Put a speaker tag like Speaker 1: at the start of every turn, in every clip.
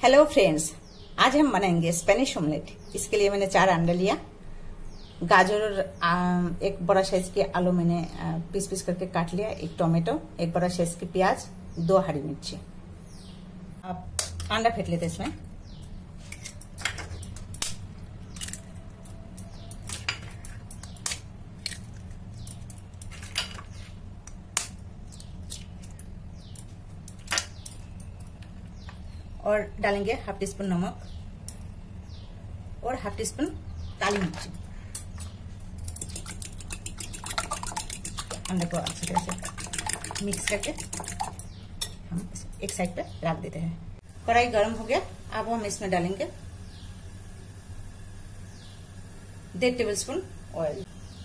Speaker 1: Hello friends, आज हम बनाएंगे स्पेनिश ऑमलेट। इसके लिए मैंने 4 अंडा लिया, गाजर और एक बड़ा साइज के आलू मैंने पीस पीस करके काट लिया, एक टोमेटो, एक बड़ा साइज की प्याज, 2 हरी मिर्ची। अब अंडा फेंट लेते इसमें। और डालेंगे हाफ टी स्पून नमक और हाफ टी स्पून काली मिर्ची। अंडे को अच्छी तरह से मिक्स करके हम एक साइड पे रख देते हैं। कढ़ाई गर्म हो गया, अब हम इसमें डालेंगे 1.5 टेबल स्पून ऑयल।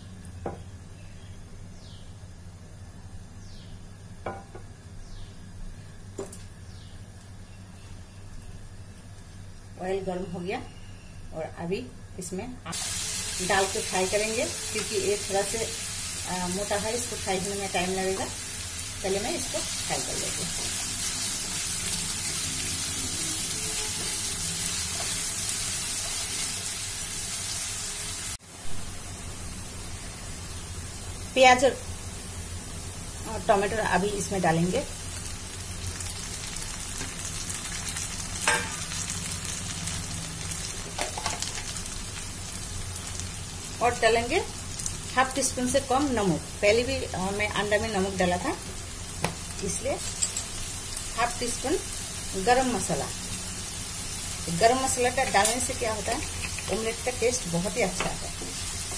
Speaker 1: ऑयल गर्म हो गया और अभी इसमें डाल के फ्राई करेंगे, क्योंकि ये थोड़ा से मोटा है, इसको फ्राई होने में टाइम लगेगा। पहले मैं इसको फ्राई कर लेती हूँ। प्याज और टमाटर अभी इसमें डालेंगे। और डालेंगे हाफ टी स्पून से कम नमक। पहले भी मैं अंडा में नमक डाला था, इसलिए हाफ टी स्पून गरम मसाला। गरम मसाला का डालने से क्या होता है, ऑमलेट का टेस्ट बहुत ही अच्छा आता है।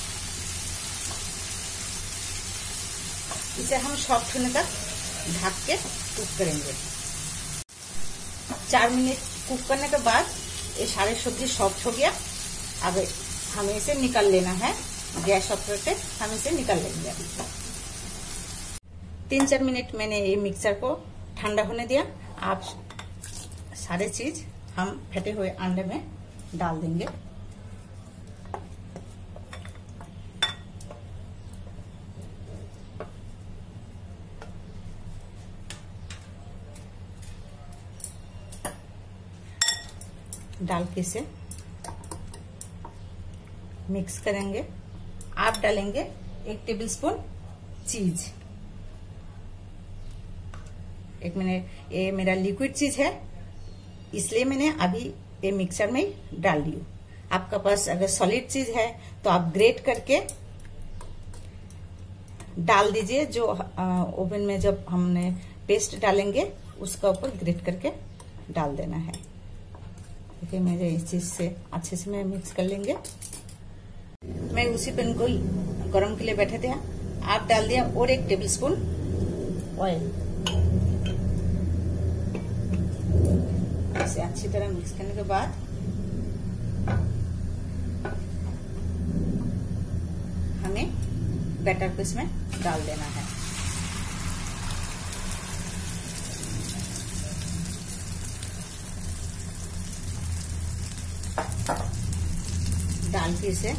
Speaker 1: इसे हम सॉफ्ट होने तक ढक के कुक करेंगे। 4 मिनट कुक करने के बाद ये सारे सब्जी सॉफ्ट हो गया। अब हमें इसे निकाल लेना है। गैस ऑफ करके हम इसे निकाल लेंगे। अभी 3-4 मिनट मैंने ये मिक्सर को ठंडा होने दिया। आप सारे चीज हम फेंटे हुए अंडे में डाल देंगे। डाल के इसे मिक्स करेंगे। आप डालेंगे 1 टेबल स्पून चीज। ये मेरा लिक्विड चीज है, इसलिए मैंने अभी ये मिक्सर में डाल दी। आपका पास अगर सॉलिड चीज है तो आप ग्रेट करके डाल दीजिए। जो ओवन में जब हमने पेस्ट डालेंगे उसका ऊपर ग्रेट करके डाल देना है। देखिए मेरे इस चीज से अच्छे से मैं मिक्स कर लेंगे। मैं उसी पैन को गरम के लिए बैठे थे, आप डाल दिया और 1 टेबल स्पून ऑयल। इसे अच्छी तरह मिक्स करने के बाद हमें बैटर को इसमें डाल देना है। डाल के इसे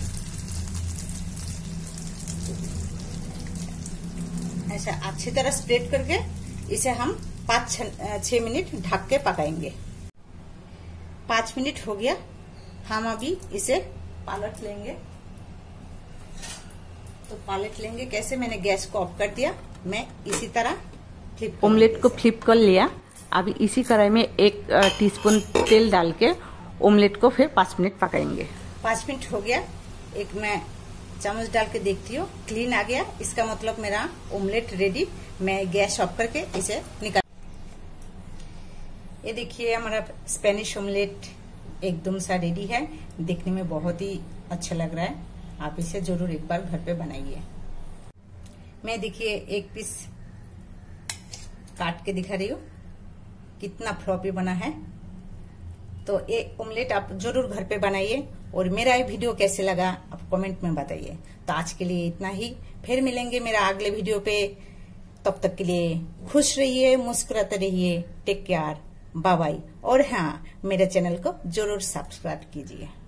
Speaker 1: ऐसा अच्छी तरह स्प्रेड करके इसे हम 5-6 मिनट ढक के पकाएंगे। 5 मिनट हो गया, हम अभी इसे पलट लेंगे। तो पलट लेंगे कैसे, मैंने गैस को ऑफ कर दिया। मैं इसी तरह
Speaker 2: ऑमलेट को फ्लिप कर लिया। अभी इसी कढ़ाई में 1 टीस्पून तेल डाल के ऑमलेट को फिर 5 मिनट पकाएंगे।
Speaker 1: 5 मिनट हो गया, एक मैं चम्मच डाल के देखती हूँ, क्लीन आ गया। इसका मतलब मेरा ऑमलेट रेडी। मैं गैस ऑफ करके इसे निकाल। ये देखिए हमारा स्पेनिश ऑमलेट एकदम सा रेडी है। देखने में बहुत ही अच्छा लग रहा है। आप इसे जरूर एक बार घर पे बनाइए। मैं देखिए एक पीस काट के दिखा रही हूँ, कितना फ्लॉपी बना है। तो ये ऑमलेट आप जरूर घर पे बनाइए। और मेरा ये वीडियो कैसे लगा आप कमेंट में बताइए। तो आज के लिए इतना ही, फिर मिलेंगे मेरा अगले वीडियो पे। तब तक के लिए खुश रहिए, मुस्कुराते रहिए। Take care, bye bye. और हाँ, मेरे चैनल को जरूर सब्सक्राइब कीजिए।